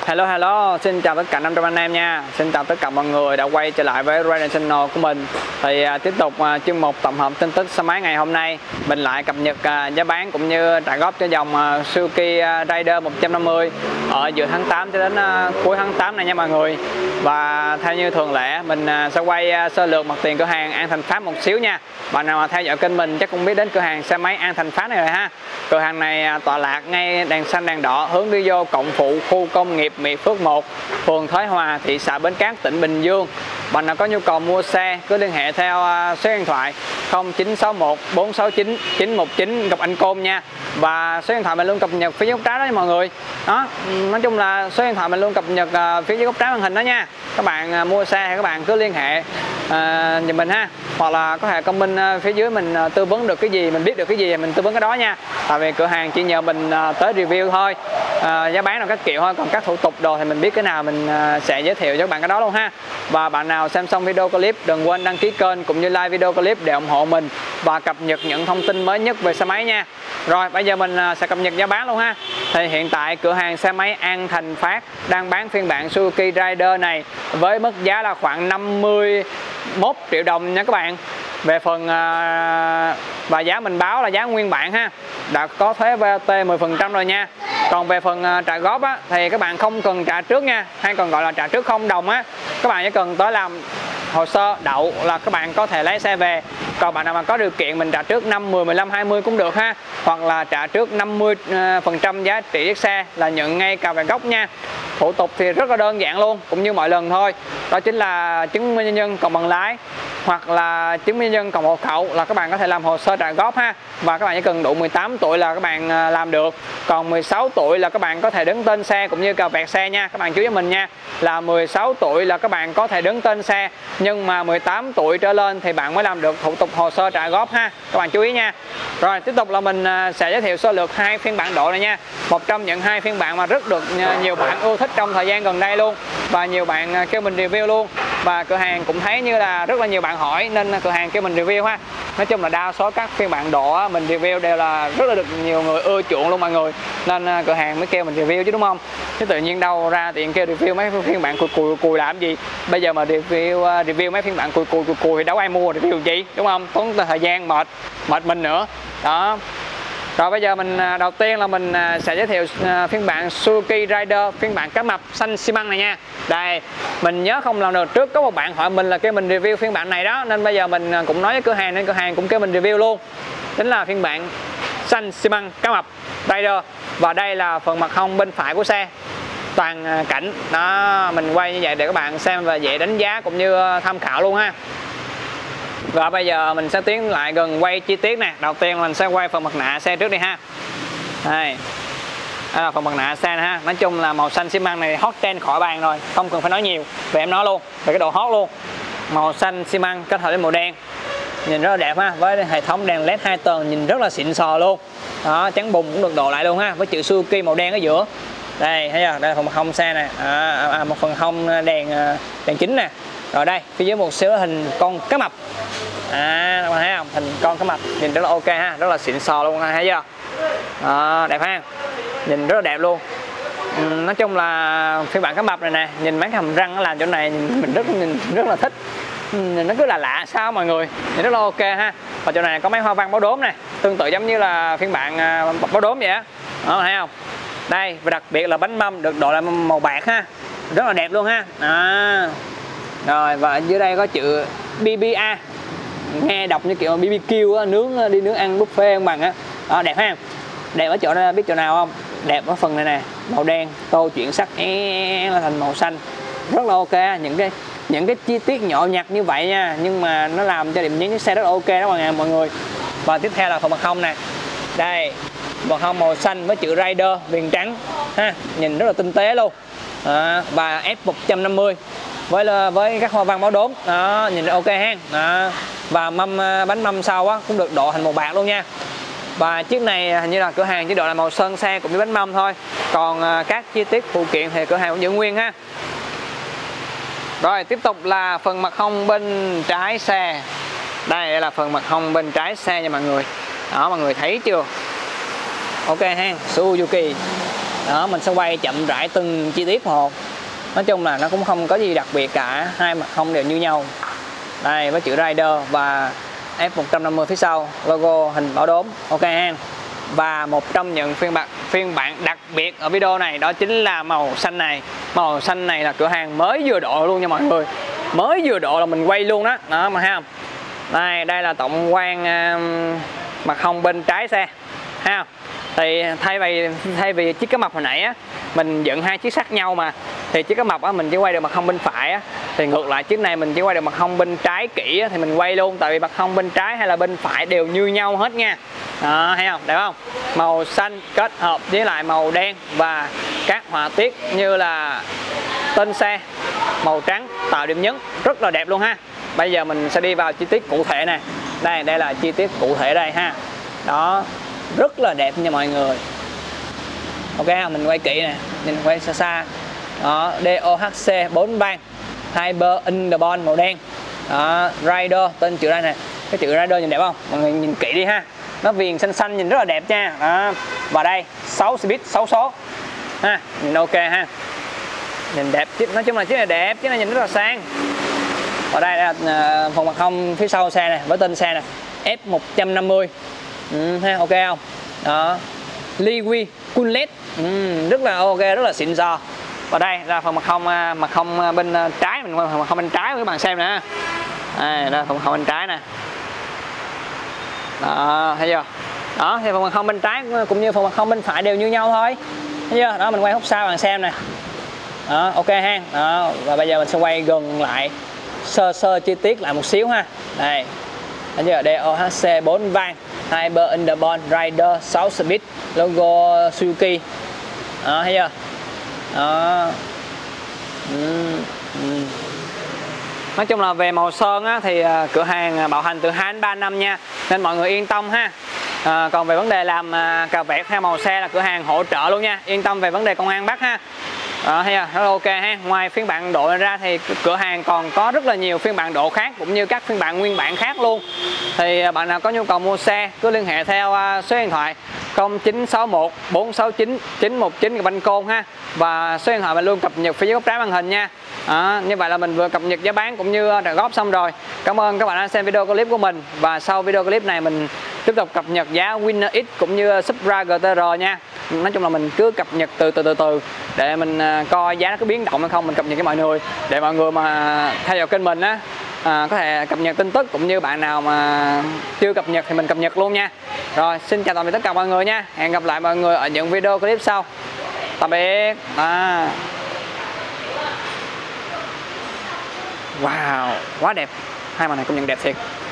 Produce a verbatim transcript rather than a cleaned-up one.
Hello hello, xin chào tất cả năm trăm anh em nha. Xin chào tất cả mọi người đã quay trở lại với Rider Channel của mình. Thì à, tiếp tục à, chuyên mục tổng hợp tin tức xe máy ngày hôm nay, mình lại cập nhật à, giá bán cũng như trả góp cho dòng à, Suzuki à, Raider một trăm năm mươi ở giữa tháng tám cho đến à, cuối tháng tám này nha mọi người. Và theo như thường lệ, mình à, sẽ quay à, sơ lược mặt tiền cửa hàng An Thành Phát một xíu nha. Bạn nào mà theo dõi kênh mình chắc cũng biết đến cửa hàng xe máy An Thành Phát này rồi ha. Cửa hàng này à, tọa lạc ngay đèn xanh đèn đỏ hướng đi vô cổng phụ khu công nghiệp Mỹ Phước một, phường Thới Hòa, thị xã Bến Cát, tỉnh Bình Dương. Bạn nào có nhu cầu mua xe cứ liên hệ theo số điện thoại không chín sáu một bốn sáu chín chín một chín gặp anh Côn nha. Và số điện thoại mình luôn cập nhật phía dưới góc trái đó nha mọi người. Đó, nói chung là số điện thoại mình luôn cập nhật phía dưới góc trái màn hình đó nha. Các bạn mua xe thì các bạn cứ liên hệ à, giùm mình ha, hoặc là có thể comment phía dưới mình tư vấn được cái gì, mình biết được cái gì mình tư vấn cái đó nha. Tại vì cửa hàng chỉ nhờ mình tới review thôi, à, giá bán là các kiểu thôi, còn các thủ tục đồ thì mình biết cái nào mình sẽ giới thiệu cho các bạn cái đó luôn ha. Và bạn nào xem xong video clip đừng quên đăng ký kênh cũng như like video clip để ủng hộ mình và cập nhật những thông tin mới nhất về xe máy nha. Rồi bây giờ mình sẽ cập nhật giá bán luôn ha. Thì hiện tại cửa hàng xe máy An Thành Phát đang bán phiên bản Suzuki Raider này với mức giá là khoảng năm mươi mốt triệu đồng nha các bạn. Về phần và giá mình báo là giá nguyên bản ha, đã có thuế vê a tê mười phần trăm rồi nha. Còn về phần trả góp á, thì các bạn không cần trả trước nha, hay còn gọi là trả trước không đồng á. Các bạn chỉ cần tới làm hồ sơ đậu là các bạn có thể lấy xe về. Còn bạn nào mà có điều kiện mình trả trước năm, mười, mười lăm, hai mươi cũng được ha. Hoặc là trả trước năm mươi phần trăm giá trị chiếc xe là nhận ngay cà vạt gốc nha. Thủ tục thì rất là đơn giản luôn, cũng như mọi lần thôi. Đó chính là chứng minh nhân dân cộng bằng lái hoặc là chứng minh nhân dân cộng hộ khẩu là các bạn có thể làm hồ sơ trả góp ha. Và các bạn chỉ cần đủ mười tám tuổi là các bạn làm được. Còn mười sáu tuổi là các bạn có thể đứng tên xe cũng như cà vạt xe nha. Các bạn chú ý mình nha, là mười sáu tuổi là các bạn có thể đứng tên xe, nhưng mà mười tám tuổi trở lên thì bạn mới làm được thủ tục hồ sơ trả góp ha. Các bạn chú ý nha. Rồi tiếp tục là mình sẽ giới thiệu sơ lược hai phiên bản độ này nha. Một trong những hai phiên bản mà rất được nhiều bạn ưa thích trong thời gian gần đây luôn, và nhiều bạn kêu mình review luôn. Và cửa hàng cũng thấy như là rất là nhiều bạn hỏi nên cửa hàng kêu mình review ha. Nói chung là đa số các phiên bản độ mình review đều là rất là được nhiều người ưa chuộng luôn mọi người, nên cửa hàng mới kêu mình review chứ đúng không. Chứ tự nhiên đâu ra tiện kêu review mấy phiên bản cùi cùi cùi làm gì. Bây giờ mà review review mấy phiên bản cùi cùi cùi cùi thì đâu ai mua review gì đúng không, tốn thời gian mệt mệt mình nữa đó. Rồi bây giờ mình đầu tiên là mình sẽ giới thiệu phiên bản Suzuki Raider phiên bản cá mập xanh xi măng này nha. Đây, mình nhớ không lần đầu trước có một bạn hỏi mình là kêu mình review phiên bản này đó, nên bây giờ mình cũng nói với cửa hàng nên cửa hàng cũng kêu mình review luôn. Chính là phiên bản xanh xi măng cá mập Raider. Và đây là phần mặt hông bên phải của xe, toàn cảnh đó, mình quay như vậy để các bạn xem và dễ đánh giá cũng như tham khảo luôn ha. Và bây giờ mình sẽ tiến lại gần quay chi tiết nè. Đầu tiên mình sẽ quay phần mặt nạ xe trước đi ha. Đây, đây là phần mặt nạ xe này ha. Nói chung là màu xanh xi măng này hot trend khỏi bàn rồi, không cần phải nói nhiều về em nói luôn, về cái độ hot luôn. Màu xanh xi măng kết hợp với màu đen nhìn rất là đẹp ha, với hệ thống đèn led hai tầng nhìn rất là xịn sò luôn. Đó, trắng bùng cũng được độ lại luôn ha, với chữ Suzuki màu đen ở giữa. Đây thấy chưa, đây là phần mặt hông xe này, à, à, một phần hông đèn đèn chính nè. Rồi đây phía dưới một xíu hình con cá mập, à các bạn thấy không, hình con cá mập nhìn rất là ok ha, rất là xịn sò luôn ha, thấy chưa. À, đẹp ha, nhìn rất là đẹp luôn. Ừ, nói chung là phiên bản cá mập này nè, nhìn mấy cái hàm răng nó làm chỗ này nhìn, mình rất nhìn rất là thích. Ừ, nó cứ là lạ sao mọi người, nhìn rất là ok ha. Và chỗ này có mấy hoa văn báo đốm này, tương tự giống như là phiên bản uh, báo đốm vậy á, đó thấy không. Đây, và đặc biệt là bánh mâm được độ là màu bạc ha, rất là đẹp luôn ha. À, rồi và dưới đây có chữ bê bê a, nghe đọc như kiểu bê bê kiu á, nướng đi nướng ăn buffet không bằng á. Đó, đẹp ha. Đẹp ở chỗ đó, biết chỗ nào không? Đẹp ở phần này nè, màu đen tô chuyển sắc é là thành màu xanh, rất là ok. Những cái những cái chi tiết nhỏ nhặt như vậy nha, nhưng mà nó làm cho điểm nhấn chiếc xe rất là ok đó mọi người mọi người. Và tiếp theo là phần mặt hông này. Đây, mặt hông màu xanh với chữ Raider viền trắng ha, nhìn rất là tinh tế luôn. À, và F một trăm năm mươi với với các hoa văn báo đốm đó, nhìn ok ha. Đó. Và mâm bánh mâm sau á cũng được độ thành màu bạc luôn nha. Và chiếc này hình như là cửa hàng chỉ độ là màu sơn xe cũng như bánh mâm thôi, còn các chi tiết phụ kiện thì cửa hàng cũng giữ nguyên ha. Rồi tiếp tục là phần mặt hông bên trái xe. Đây là phần mặt hông bên trái xe nha mọi người. Đó mọi người thấy chưa, ok ha, Suzuki Đó, mình sẽ quay chậm rãi từng chi tiết một. Nói chung là nó cũng không có gì đặc biệt cả, hai mặt hông đều như nhau. Đây, với chữ Rider và F một trăm năm mươi phía sau, logo hình bảo đốm. Ok ha. Và một trong những phiên bản phiên bản đặc biệt ở video này đó chính là màu xanh này. Màu xanh này là cửa hàng mới vừa độ luôn nha mọi người. Mới vừa độ là mình quay luôn đó. Đó mà thấy không? Đây, đây là tổng quan uh, mặt hông bên trái xe. Thấy không? Thì thay vì thay vì chiếc cá mập hồi nãy á, mình dựng hai chiếc sát nhau mà, thì chiếc cá mập á mình chỉ quay được mặt hông bên phải á, thì ngược lại chiếc này mình chỉ quay được mặt hông bên trái kỹ á, thì mình quay luôn, tại vì mặt hông bên trái hay là bên phải đều như nhau hết nha. Đó, thấy không? Đẹp không? Màu xanh kết hợp với lại màu đen và các họa tiết như là tên xe màu trắng tạo điểm nhấn rất là đẹp luôn ha. Bây giờ mình sẽ đi vào chi tiết cụ thể nè. Đây, đây là chi tiết cụ thể đây ha. Đó, rất là đẹp nha mọi người. Ok, mình quay kỹ nè, nhìn quay xa xa. Đó, đê o hát xê bốn van, Hyper Underbone màu đen. Đó, Rider, tên chữ đây nè. Cái chữ Rider nhìn đẹp không? Mọi người nhìn kỹ đi ha. Nó viền xanh xanh nhìn rất là đẹp nha. Đó. Và đây, sáu speed, sáu số. Ha, nhìn ok ha. Nhìn đẹp, nói chung là chiếc này đẹp, chiếc này nhìn rất là sang. Ở đây là phần mặt hông phía sau xe này với tên xe này, F một trăm năm mươi. Ừ, ha, ok không? Đó. Liwi Coolnet. Ừ, rất là ok, rất là xịn sò. Và đây là phần mặt hông mặt hông bên trái, mình quay phần mặt hông bên trái các bạn xem nè. Đây là phần mặt hông bên trái nè. Đó, thấy chưa? Đó, thì phần mặt hông bên trái cũng như phần mặt hông bên phải đều như nhau thôi. Thấy chưa? Đó, mình quay hút sau bạn xem nè. Đó, ok ha. Đó, và bây giờ mình sẽ quay gần lại sơ sơ chi tiết lại một xíu ha. Đây. Thấy chưa? đê o hát xê bốn van, Hyper Underbone, Rider sáu speed, logo Suzuki. Đó, thấy chưa? Đó. Uhm, uhm. Nói chung là về màu sơn á, thì cửa hàng bảo hành từ hai đến ba năm nha, nên mọi người yên tâm ha. À, còn về vấn đề làm cà vẹt hay màu xe là cửa hàng hỗ trợ luôn nha, yên tâm về vấn đề công an bắt ha. Đó, thấy chưa? Rất là ok ha. Ngoài phiên bản độ này ra thì cửa hàng còn có rất là nhiều phiên bản độ khác cũng như các phiên bản nguyên bản khác luôn. Thì bạn nào có nhu cầu mua xe cứ liên hệ theo số điện thoại không chín sáu một bốn sáu chín chín một chín Banh Côn ha. Và số điện thoại mình luôn cập nhật phía dưới góc trái màn hình nha. À, như vậy là mình vừa cập nhật giá bán cũng như trả góp xong rồi. Cảm ơn các bạn đã xem video clip của mình. Và sau video clip này mình tiếp tục cập nhật giá Winner X cũng như Supra giê tê rờ nha. Nói chung là mình cứ cập nhật từ từ từ từ để mình coi giá nó có biến động hay không, mình cập nhật cho mọi người để mọi người mà theo dõi kênh mình á, à, có thể cập nhật tin tức, cũng như bạn nào mà chưa cập nhật thì mình cập nhật luôn nha. Rồi, xin chào tạm biệt tất cả mọi người nha. Hẹn gặp lại mọi người ở những video clip sau. Tạm biệt. À. Wow, quá đẹp. Hai màn này công nhận đẹp thiệt.